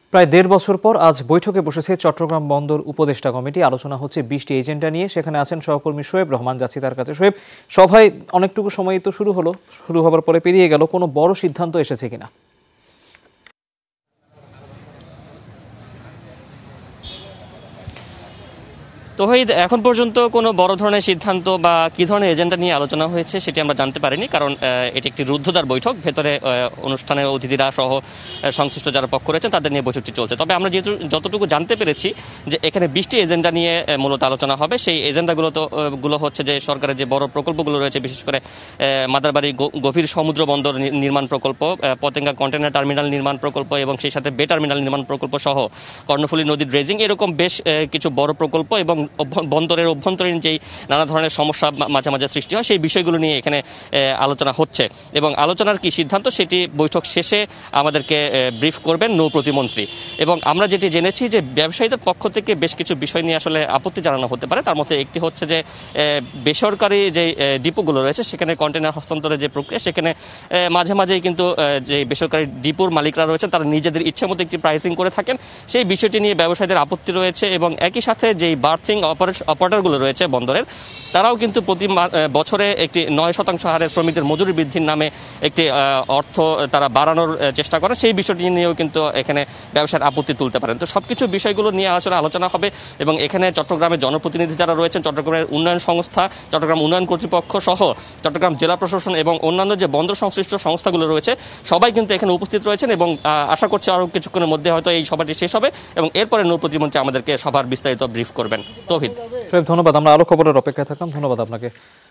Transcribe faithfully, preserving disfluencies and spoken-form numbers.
প্রায় দেড় বছর পর আজ বৈঠকে বসেছে চট্টগ্রাম বন্দর উপদেষ্টা কমিটি। আলোচনা হচ্ছে বিশটি এজেন্ডা নিয়ে। সেখানে আছেন সহকর্মী শোয়েব রহমান। যাচ্ছি তার কাছে। শোয়েব, সভায় অনেকটুকু সময় তো শুরু হলো, শুরু হবার পরে পেরিয়ে গেল, কোনো বড় সিদ্ধান্ত এসেছে কিনা? তৌহিদ, এখন পর্যন্ত কোনো বড় ধরনের সিদ্ধান্ত বা কী ধরনের এজেন্ডা নিয়ে আলোচনা হয়েছে সেটি আমরা জানতে পারিনি, কারণ এটি একটি রুদ্ধদ্বার বৈঠক। ভেতরে অনুষ্ঠানের অতিথিরা সহ সংশ্লিষ্ট যারা পক্ষ রয়েছেন তাদের নিয়ে বৈঠকটি চলছে। তবে আমরা যেহেতু যতটুকু জানতে পেরেছি যে এখানে বিশটি এজেন্ডা নিয়ে মূলত আলোচনা হবে। সেই এজেন্ডাগুলো তো গুলো হচ্ছে যে সরকারের যে বড় প্রকল্পগুলো রয়েছে, বিশেষ করে মাদারবাড়ি গভীর সমুদ্র বন্দর নির্মাণ প্রকল্প, পতেঙ্গা কন্টেনার টার্মিনাল নির্মাণ প্রকল্প এবং সেই সাথে বে টার্মিনাল নির্মাণ প্রকল্প সহ কর্ণফুলী নদীর ড্রেজিং, এরকম বেশ কিছু বড় প্রকল্প এবং বন্দরের অভ্যন্তরীণ যেই নানা ধরনের সমস্যা মাঝে মাঝে সৃষ্টি হয় সেই বিষয়গুলো নিয়ে এখানে আলোচনা হচ্ছে। এবং আলোচনার কি সিদ্ধান্ত সেটি বৈঠক শেষে আমাদেরকে ব্রিফ করবেন নৌ প্রতিমন্ত্রী। এবং আমরা যেটি জেনেছি যে ব্যবসায়ীদের পক্ষ থেকে বেশ কিছু বিষয় নিয়ে আসলে আপত্তি জানানো হতে পারে। তার মধ্যে একটি হচ্ছে যে বেসরকারি যে ডিপোগুলো রয়েছে সেখানে কন্টেনার হস্তান্তরের যে প্রক্রিয়া, সেখানে মাঝে মাঝেই কিন্তু যে বেসরকারি ডিপোর মালিকরা রয়েছেন তারা নিজেদের ইচ্ছে মতো একটি প্রাইসিং করে থাকেন। সেই বিষয়টি নিয়ে ব্যবসায়ীদের আপত্তি রয়েছে। এবং একই সাথে যেই বার্থিং অপারেটরগুলো রয়েছে বন্দরের, তারাও কিন্তু প্রতি বছরে একটি নয় শতাংশ হারে শ্রমিকদের মজুরি বৃদ্ধির নামে একটি অর্থ তারা বাড়ানোর চেষ্টা করে। সেই বিষয়টি নিয়েও কিন্তু এখানে ব্যবসার আপত্তি তুলতে পারেন। তো সবকিছু বিষয়গুলো নিয়ে আসলে আলোচনা হবে। এবং এখানে চট্টগ্রামের জনপ্রতিনিধি যারা রয়েছেন, চট্টগ্রামের উন্নয়ন সংস্থা, চট্টগ্রাম উন্নয়ন কর্তৃপক্ষ সহ চট্টগ্রাম জেলা প্রশাসন এবং অন্যান্য যে বন্দর সংশ্লিষ্ট সংস্থাগুলো রয়েছে সবাই কিন্তু এখানে উপস্থিত রয়েছেন। এবং আশা করছি আরও কিছুক্ষণের মধ্যে হয়তো এই সভাটি শেষ হবে এবং এরপরে নৌ প্রতিমন্ত্রী আমাদেরকে সভার বিস্তারিত ব্রিফ করবেন। তৌহিদ, ধন্যবাদ। আমরা আরো খবরের অপেক্ষায় থাকলাম। ধন্যবাদ আপনাকে।